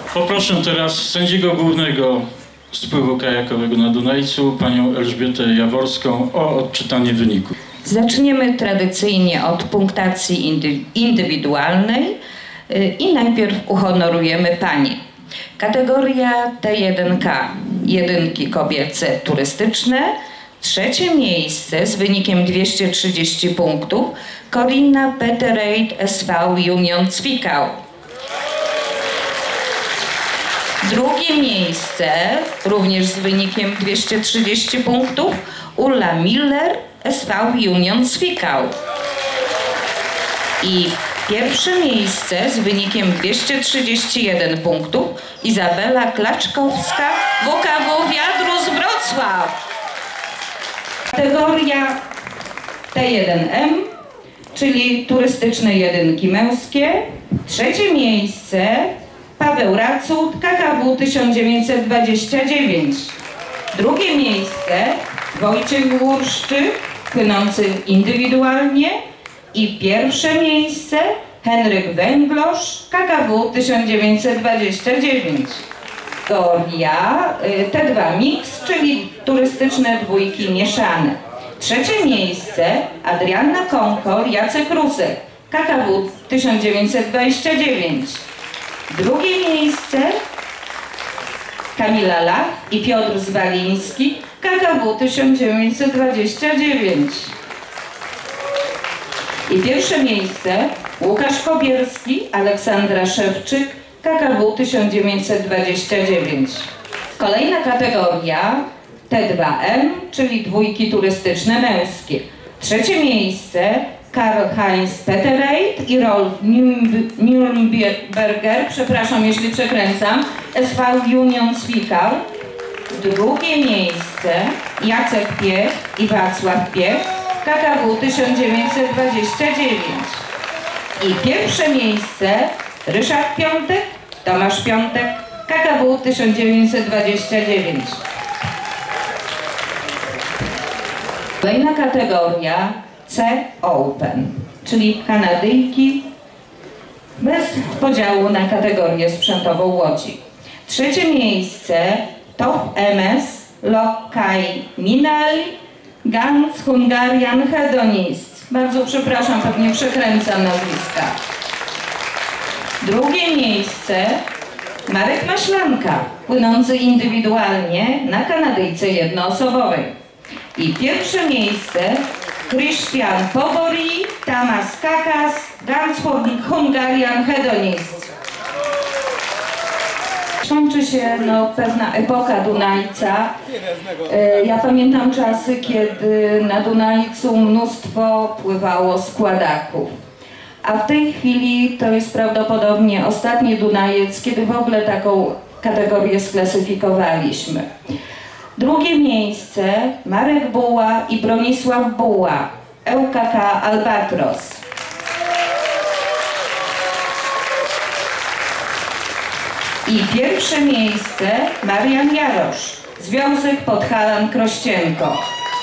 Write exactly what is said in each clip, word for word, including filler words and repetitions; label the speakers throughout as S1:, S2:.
S1: Poproszę teraz sędziego głównego spływu kajakowego na Dunajcu, panią Elżbietę Jaworską, o odczytanie wyniku.
S2: Zaczniemy tradycyjnie od punktacji indywidualnej i najpierw uhonorujemy panie. Kategoria T jeden K, jedynki kobiece turystyczne. Trzecie miejsce z wynikiem dwieście trzydzieści punktów Corina Petereit S V Union Zwickau. Drugie miejsce, również z wynikiem dwieście trzydzieści punktów, Ulla Miller S V Union Zwickau. I pierwsze miejsce z wynikiem dwieście trzydzieści jeden punktów Izabela Klaczkowska W K W Wiadrus Wrocław. Kategoria T jeden M, czyli turystyczne jedynki męskie. Trzecie miejsce Paweł Racut, K K W tysiąc dziewięćset dwadzieścia dziewięć. Drugie miejsce Wojciech Wurszczyk, płynący indywidualnie. I pierwsze miejsce Henryk Węglosz, K K W tysiąc dziewięćset dwadzieścia dziewięć. Kategoria T dwa Mix, czyli turystyczne dwójki mieszane. Trzecie miejsce Adrianna Konkol, Jacek Rusek, K K W tysiąc dziewięćset dwadzieścia dziewięć. Drugie miejsce Kamila Lach i Piotr Zwaliński, K K W tysiąc dziewięćset dwadzieścia dziewięć. I pierwsze miejsce Łukasz Kobierski, Aleksandra Szewczyk, K K W tysiąc dziewięćset dwadzieścia dziewięć. Kolejna kategoria T dwa M, czyli dwójki turystyczne męskie. Trzecie miejsce Karl-Heinz Petereit i Rolf Nürnberger, przepraszam jeśli przekręcam, S V Union Zwickau. Drugie miejsce Jacek Piech i Wacław Piech, K K W tysiąc dziewięćset dwadzieścia dziewięć. I pierwsze miejsce Ryszard Piątek, Tomasz Piątek, K K W tysiąc dziewięćset dwadzieścia dziewięć. Kolejna kategoria C Open, czyli Kanadyjki bez podziału na kategorię sprzętową łodzi. Trzecie miejsce Top M S Lokai Minali Ganz Hungarian Hedonist. Bardzo przepraszam, pewnie przekręcam nazwiska. Drugie miejsce Marek Maślanka, płynący indywidualnie na Kanadyjce jednoosobowej. I pierwsze miejsce Christian Pobori, Tamas Kakas, Ganz Hungarian Hedonist. Kończy się no, pewna epoka Dunajca. E, ja pamiętam czasy, kiedy na Dunajcu mnóstwo pływało składaków. A w tej chwili to jest prawdopodobnie ostatni Dunajec, kiedy w ogóle taką kategorię sklasyfikowaliśmy. Drugie miejsce Marek Buła i Bronisław Buła, L K K Albatros. I pierwsze miejsce Marian Jarosz, Związek Podhalan-Krościenko.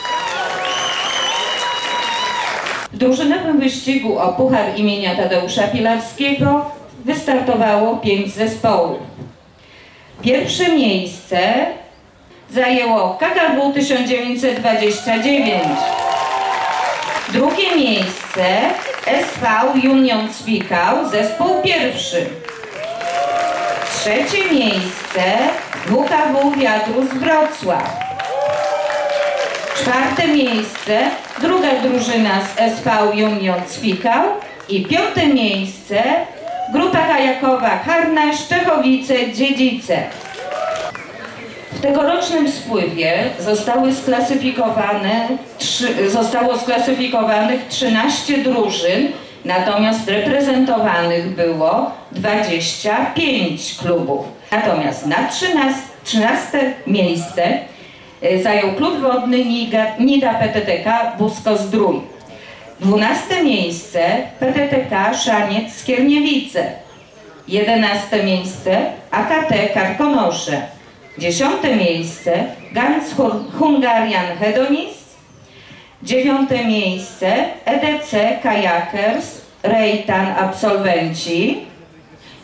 S2: W drużynowym wyścigu o puchar imienia Tadeusza Pilarskiego wystartowało pięć zespołów. Pierwsze miejsce zajęło K K W tysiąc dziewięćset dwadzieścia dziewięć. Drugie miejsce S V Union Zwickau, zespół pierwszy. Trzecie miejsce W K W Wiadrus Wrocław. Czwarte miejsce druga drużyna z S V Union Zwickau i piąte miejsce grupa kajakowa Harnaś, Czechowice, Dziedzice. W tegorocznym spływie zostały sklasyfikowane, trzy, zostało sklasyfikowanych trzynaście drużyn, natomiast reprezentowanych było dwadzieścia pięć klubów. Natomiast na trzynaste miejsce zajął klub wodny Nida P T T K Busko-Zdrój. dwunaste miejsce P T T K Szaniec Skierniewice. jedenaste miejsce A K T Karkonosze. dziesiąte miejsce Ganz Hungarian Hedonist. dziewiąte miejsce E D C Kajakers Rejtan Absolwenci.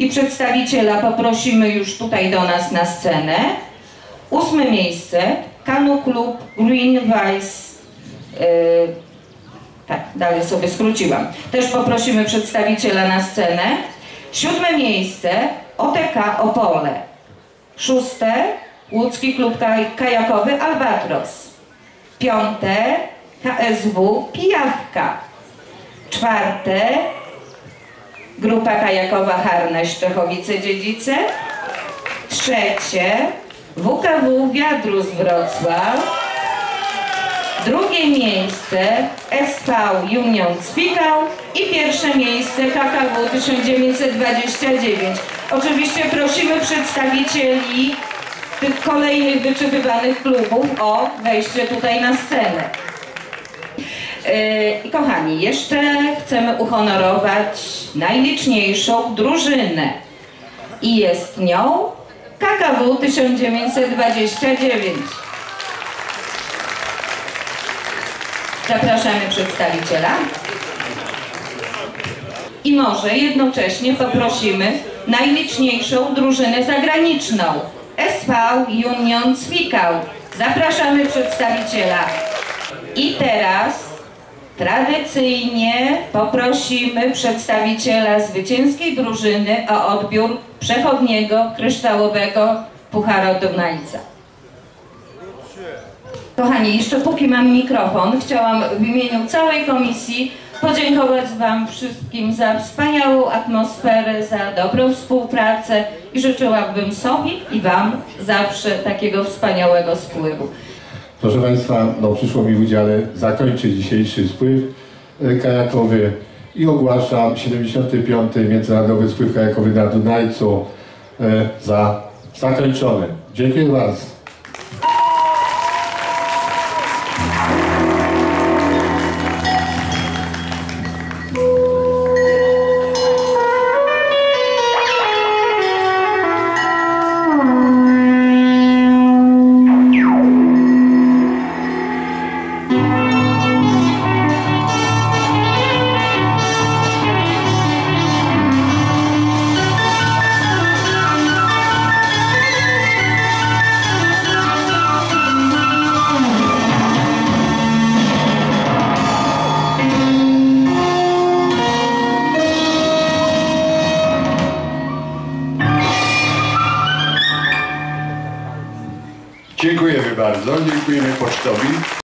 S2: i przedstawiciela poprosimy już tutaj do nas na scenę. Ósme miejsce, Kanu Klub Green Vice, yy, tak, dalej sobie skróciłam. Też poprosimy przedstawiciela na scenę. Siódme miejsce, O T K Opole. Szóste, Łódzki Klub Kajakowy Albatros. Piąte, K S W Pijawka. Czwarte, Grupa Kajakowa Harneś Czechowice-Dziedzice. Trzecie, W K W Wiadrus Wrocław. Drugie miejsce S V Union Cwikał i pierwsze miejsce K K W tysiąc dziewięćset dwadzieścia dziewięć. Oczywiście prosimy przedstawicieli tych kolejnych wyczepiwanych klubów o wejście tutaj na scenę. I kochani, jeszcze chcemy uhonorować najliczniejszą drużynę i jest nią K K W tysiąc dziewięćset dwadzieścia dziewięć. Zapraszamy przedstawiciela i może jednocześnie poprosimy najliczniejszą drużynę zagraniczną S V Union Cwikał. Zapraszamy przedstawiciela. I teraz tradycyjnie poprosimy przedstawiciela zwycięskiej drużyny o odbiór przechodniego kryształowego Pucharu Dunajca. Kochani, jeszcze póki mam mikrofon, chciałam w imieniu całej komisji podziękować Wam wszystkim za wspaniałą atmosferę, za dobrą współpracę i życzyłabym sobie i Wam zawsze takiego wspaniałego spływu.
S3: Proszę Państwa, no, przyszło mi w udziale zakończyć dzisiejszy spływ kajakowy i ogłaszam siedemdziesiąty piąty Międzynarodowy Spływ Kajakowy na Dunajcu e, za zakończony. Dziękuję bardzo.
S4: Dziękujemy bardzo, dziękujemy pocztowi.